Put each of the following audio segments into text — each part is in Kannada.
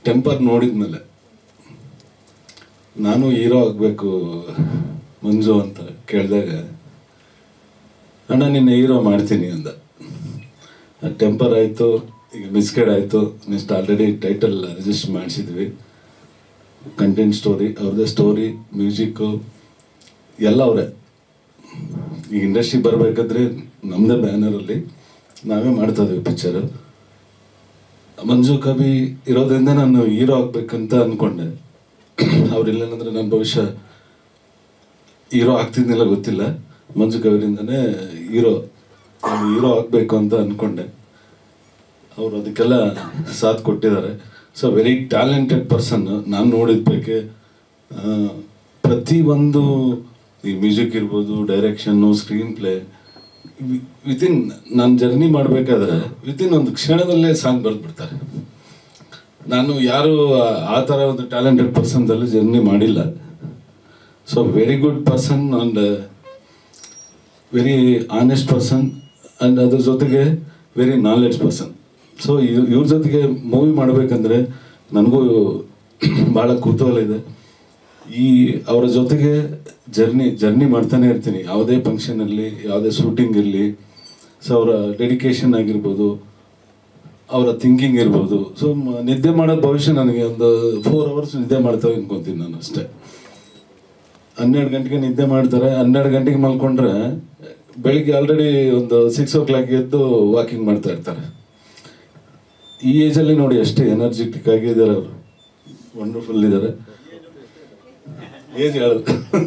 ಟೆಂಪರ್ ನೋಡಿದ್ಮೇಲೆ ನಾನು ಹೀರೋ ಆಗಬೇಕು ಮಂಜು ಅಂತ ಕೇಳಿದಾಗ ಅಣ್ಣ ನಿನ್ನ ಹೀರೋ ಮಾಡ್ತೀನಿ ಅಂದ. ಟೆಂಪರ್ ಆಯಿತು, ಈಗ ಮಿಸ್ಗೈಡ್ ಆಯಿತು. ನೆಕ್ಸ್ಟ್ ಆಲ್ರೆಡಿ ಟೈಟಲ್ ರಿಜಿಸ್ಟರ್ ಮಾಡಿಸಿದ್ವಿ. ಕಂಟೆಂಟ್ ಸ್ಟೋರಿ ಅವ್ರದ್ದೇ, ಸ್ಟೋರಿ ಮ್ಯೂಸಿಕ್ಕು ಎಲ್ಲ ಅವರೇ. ಈಗ ಇಂಡಸ್ಟ್ರಿಗೆ ಬರಬೇಕಾದ್ರೆ ನಮ್ಮದೇ ಬ್ಯಾನರಲ್ಲಿ ನಾವೇ ಮಾಡ್ತಾ ಇದ್ದೀವಿ ಪಿಕ್ಚರು. ಮಂಜು ಕವಿ ಇರೋದ್ರಿಂದ ನಾನು ಹೀರೋ ಆಗಬೇಕಂತ ಅಂದ್ಕೊಂಡೆ. ಅವ್ರಿಲ್ಲೇನಂದ್ರೆ ನನ್ನ ಭವಿಷ್ಯ ಹೀರೋ ಆಗ್ತಿದ್ದಿಲ್ಲ ಗೊತ್ತಿಲ್ಲ. ಮಂಜು ಕವಿರಿಂದನೇ ನಾನು ಹೀರೋ ಆಗಬೇಕು ಅಂತ ಅಂದ್ಕೊಂಡೆ. ಅವರು ಅದಕ್ಕೆಲ್ಲ ಸಾಥ್ ಕೊಟ್ಟಿದ್ದಾರೆ. So very talented person. ನಾನು ನೋಡಿದ್ದಕ್ಕೆ ಪ್ರತಿಯೊಂದು ಈ ಮ್ಯೂಸಿಕ್ ಇರ್ಬೋದು, ಡೈರೆಕ್ಷನ್ನು, ಸ್ಕ್ರೀನ್ ಪ್ಲೇ, ವಿತಿನ್ ನಾನು ಜರ್ನಿ ಮಾಡಬೇಕಾದ್ರೆ ವಿತಿನ್ ಒಂದು ಕ್ಷಣದಲ್ಲೇ ಸಾಂಗ್ ಬರೆದ್ಬಿಡ್ತಾರೆ. ನಾನು ಯಾರು ಆ ಥರ ಒಂದು ಟ್ಯಾಲೆಂಟೆಡ್ ಪರ್ಸನ್ದಲ್ಲಿ ಜರ್ನಿ ಮಾಡಿಲ್ಲ. So very good person and very honest person and ಅದ್ರ ಜೊತೆಗೆ ವೆರಿ ನಾಲೆಡ್ಜ್ ಪರ್ಸನ್. ಸೊ ಇವ್ರ ಜೊತೆಗೆ ಮೂವಿ ಮಾಡಬೇಕಂದ್ರೆ ನನಗೂ ಭಾಳ ಕುತೂಹಲ ಇದೆ. ಅವರ ಜೊತೆಗೆ ಜರ್ನಿ ಮಾಡ್ತಾನೆ ಇರ್ತೀನಿ. ಯಾವುದೇ ಫಂಕ್ಷನಲ್ಲಿ, ಯಾವುದೇ ಶೂಟಿಂಗ್ ಇರಲಿ. ಸೊ ಅವರ ಡೆಡಿಕೇಶನ್ ಆಗಿರ್ಬೋದು, ಅವರ ಥಿಂಕಿಂಗ್ ಇರ್ಬೋದು. ಸೊ ನಿದ್ದೆ ಮಾಡೋದು ಭವಿಷ್ಯ ನನಗೆ ಒಂದು 4 hours ನಿದ್ದೆ ಮಾಡ್ತಾವೆ ಅನ್ಕೊತೀನಿ ನಾನು ಅಷ್ಟೇ. 12 ಗಂಟೆಗೆ ನಿದ್ದೆ ಮಾಡ್ತಾರೆ. 12 ಗಂಟೆಗೆ ಮಲ್ಕೊಂಡ್ರೆ ಬೆಳಿಗ್ಗೆ ಆಲ್ರೆಡಿ ಒಂದು 6 o'clock ಎದ್ದು ವಾಕಿಂಗ್ ಮಾಡ್ತಾ ಇರ್ತಾರೆ. ಈ ಏಜಲ್ಲಿ ನೋಡಿ ಅಷ್ಟೇ ಎನರ್ಜೆಟಿಕ್ ಆಗಿದ್ದಾರೆ ಅವರು. ವಂಡರ್ಫುಲ್ ಇದ್ದಾರೆ. ಏಜ್ ಹೇಳಲ್ಲ,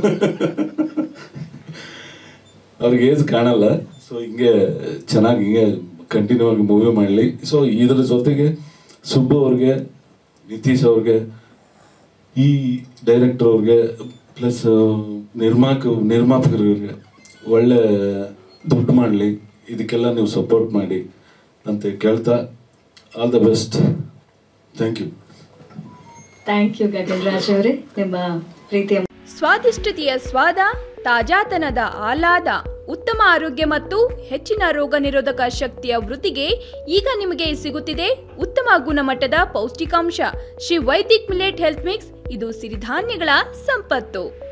ಅವ್ರಿಗೆ ಏಜ್ ಕಾಣಲ್ಲ. ಸೊ ಹಿಂಗೆ ಚೆನ್ನಾಗಿ ಹಿಂಗೆ ಕಂಟಿನ್ಯೂ ಆಗಿ ಮೂವಿ ಮಾಡಲಿ. ಸೊ ಇದ್ರ ಜೊತೆಗೆ ಸುಬ್ಬು ಅವ್ರಿಗೆ, ನಿತೀಶ್ ಅವ್ರಿಗೆ, ಈ ಡೈರೆಕ್ಟರ್ ಅವ್ರಿಗೆ, ಪ್ಲಸ್ ನಿರ್ಮಾಪಕರಿಗೆ ಒಳ್ಳೆ ದುಡ್ಡು ಮಾಡಲಿ. ಇದಕ್ಕೆಲ್ಲ ನೀವು ಸಪೋರ್ಟ್ ಮಾಡಿ ಅಂತ ಕೇಳ್ತಾ, all the best. Thank you. Thank you Gaganraj ಅವರೇ. ನಿಮ್ಮ ಪ್ರೀತಿಯ ಸ್ವಾದಿಷ್ಟತೆಯ ಸ್ವಾದ, ತಾಜಾತನದ ಆಹ್ಲಾದ, ಉತ್ತಮ ಆರೋಗ್ಯ ಮತ್ತು ಹೆಚ್ಚಿನ ರೋಗ ನಿರೋಧಕ ಶಕ್ತಿಯ ವೃದ್ಧಿಗೆ ಈಗ ನಿಮಗೆ ಸಿಗುತ್ತಿದೆ ಉತ್ತಮ ಗುಣಮಟ್ಟದ ಪೌಷ್ಟಿಕಾಂಶ Shri Vaidik millet health mix. ಇದು ಸಿರಿಧಾನ್ಯಗಳ ಸಂಪತ್ತು.